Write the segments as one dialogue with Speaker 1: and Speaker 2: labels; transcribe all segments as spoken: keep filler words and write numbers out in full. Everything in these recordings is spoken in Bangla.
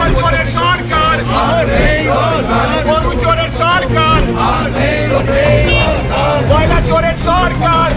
Speaker 1: ট্রিপল চোরের সরকার, গরু চোরের সরকার, কয়লা চোরের সরকার,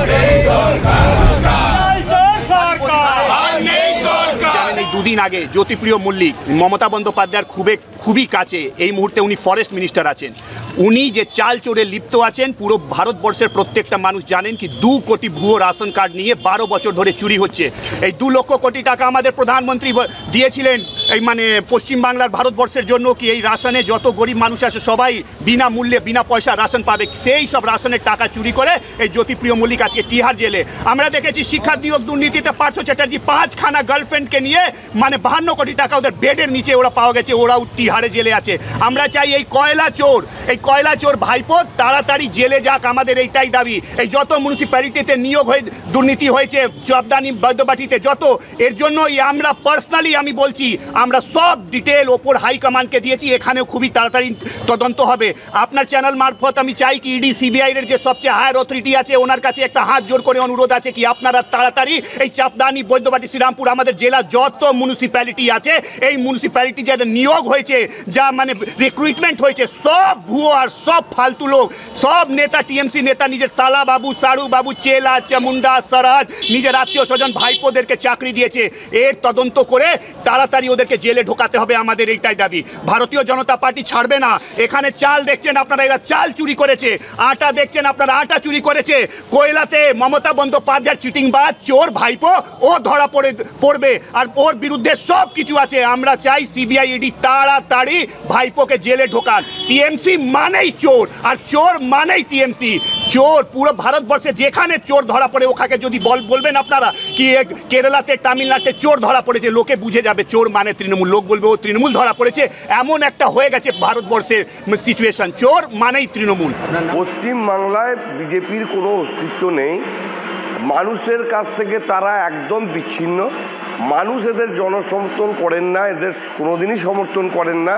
Speaker 1: দুদিন আগে জ্যোতিপ্রিয় মল্লিক মমতা বন্দ্যোপাধ্যায়ের খুবই খুবই কাছে, এই মুহূর্তে উনি ফরেস্ট মিনিস্টার আছেন, উনি যে চাল চোরে লিপ্ত আছেন পুরো ভারতবর্ষের প্রত্যেকটা মানুষ জানেন কি দু কোটি ভুয়ো রাশন কার্ড নিয়ে বারো বছর ধরে চুরি হচ্ছে। এই দু লক্ষ কোটি টাকা আমাদের প্রধানমন্ত্রী দিয়েছিলেন এই মানে পশ্চিমবাংলার ভারতবর্ষের জন্য কি এই রাশনে যত গরিব মানুষ আছে সবাই বিনামূল্যে বিনা পয়সা রাশন পাবে, সেই সব রাশনের টাকা চুরি করে এই জ্যোতিপ্রিয় মল্লিক আজকে তিহার জেলে। আমরা দেখেছি শিক্ষা নিয়োগ দুর্নীতিতে পার্থ চ্যাটার্জি পাঁচখানা গার্লফ্রেন্ডকে নিয়ে মানে বাহান্ন কোটি টাকা ওদের বেডের নিচে ওরা পাওয়া গেছে, ওরাও তিহারে জেলে আছে। আমরা চাই এই কয়লা চোর এই কয়লা চোর ভাইপো তাড়াতাড়ি জেলে যাক, আমাদের এইটাই দাবি। এই যত মিউনিসিপ্যালিটিতে নিয়োগ হয়ে দুর্নীতি হয়েছে চাপদানি বৈদ্যবাটিতে যত, এর জন্যই আমরা পার্সোনালি আমি বলছি আমরা সব ডিটেল ওপর হাইকমান্ডকে দিয়েছি, এখানেও খুবই তাড়াতাড়ি তদন্ত হবে। আপনার চ্যানেল মারফত আমি চাই কি ইডি সিবিআইয়ের যে সবচেয়ে হায়ার অথরিটি আছে ওনার কাছে একটা হাত জোর করে অনুরোধ আছে কি আপনারা তাড়াতাড়ি এই চাপদানি বৈদ্যবাটি শ্রীরামপুর আমাদের জেলা যত মিউনিসিপ্যালিটি আছে এই মিউনিসিপ্যালিটি যাদের নিয়োগ হয়েছে যা মানে রিক্রুটমেন্ট হয়েছে সব ভুয়ো আর সব ফালতু লোক, সব নেতা টিএমসি নেতা নিজের সালা বাবু সাড়ু বাবু চেলা চামুন্ডা সরাজ নিজের আত্মীয় স্বজন ভাইপোদেরকে চাকরি দিয়েছে, এর তদন্ত করে তাড়াতাড়ি ওদেরকে জেলে ঢোকাতে হবে, আমাদের এইটাই দাবি। ভারতীয় জনতা পার্টি ছাড়বে না। এখানে চাল দেখছেন আপনারা এরা চাল চুরি করেছে, আটা দেখছেন আপনারা আটা চুরি করেছে, কয়লাতে মমতা বন্দ্যোপাধ্যায়ের চিটিংবাজ চোর ভাইপো ও ধরা পড়ে পড়বে আর ওর বিরুদ্ধে সব কিছু আছে। আমরা চাই সিবিআই ইডি তাড়াতাড়ি ভাইপোকে জেলে ঢোকান। টিএমসি মানেই চোর আর চোর মানেই টিএমসি, চোর পুরো ভারতবর্ষে যেখানে চোর ধরা পড়ে ওখানে যদি বল বলবেন আপনারা কি কেরালাতে তামিলনাড়ুতে চোর ধরা পড়েছে লোকে বুঝে যাবে চোর মানে তৃণমূল, লোক বলবে ও তৃণমূল ধরা পড়েছে, এমন একটা হয়ে গেছে ভারতবর্ষের সিচুয়েশন, চোর মানেই তৃণমূল।
Speaker 2: পশ্চিম বাংলায় বিজেপির কোনো অস্তিত্ব নেই, মানুষের কাছ থেকে তারা একদম বিচ্ছিন্ন, মানুষ এদের জনসমর্থন করেন না, এদের কোনোদিনই সমর্থন করেন না।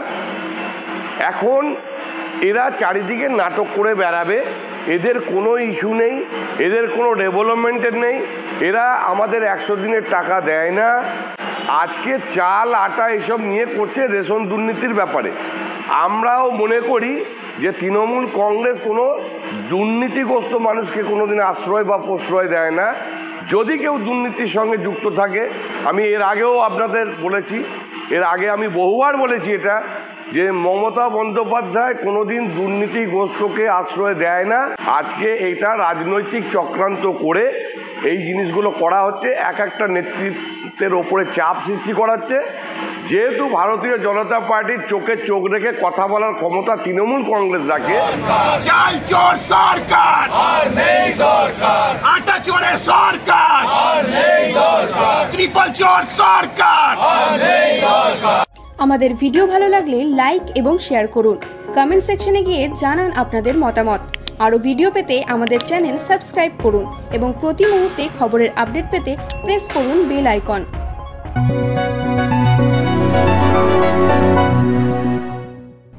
Speaker 2: এখন এরা চারিদিকে নাটক করে বেড়াবে, এদের কোনো ইস্যু নেই, এদের কোনো ডেভেলপমেন্টের নেই, এরা আমাদের একশো দিনের টাকা দেয় না, আজকে চাল আটা এসব নিয়ে করছে রেশন দুর্নীতির ব্যাপারে। আমরাও মনে করি যে তৃণমূল কংগ্রেস কোনো দুর্নীতিগ্রস্ত মানুষকে কোনোদিন আশ্রয় বা প্রশ্রয় দেয় না। যদি কেউ দুর্নীতির সঙ্গে যুক্ত থাকে, আমি এর আগেও আপনাদের বলেছি, এর আগে আমি বহুবার বলেছি এটা যে মমতা বন্দ্যোপাধ্যায় কোনোদিন দুর্নীতিগ্রস্তকে আশ্রয় দেয় না। আজকে এটা রাজনৈতিক চক্রান্ত করে এই জিনিসগুলো করা হচ্ছে, এক একটা নেতৃত্বের ওপরে চাপ সৃষ্টি করাচ্ছে। যেহেতু ভারতীয় জনতা পার্টির চোখে চোখ রেখে কথা বলার ক্ষমতা তৃণমূল কংগ্রেস রাখে,
Speaker 1: চাল চোর সরকার আর নেই দরকার, আটা চোরের সরকার আর নেই দরকার, ট্রিপল চোর সরকার আর নেই দরকার।
Speaker 3: আমাদের ভিডিও ভালো লাগলে লাইক এবং শেয়ার করুন, কমেন্ট সেকশনে গিয়ে জানান আপনাদের মতামত। আরও ভিডিও পেতে আমাদের চ্যানেল সাবস্ক্রাইব করুন এবং প্রতি মুহূর্তে খবরের আপডেট পেতে প্রেস করুন বেল আইকন।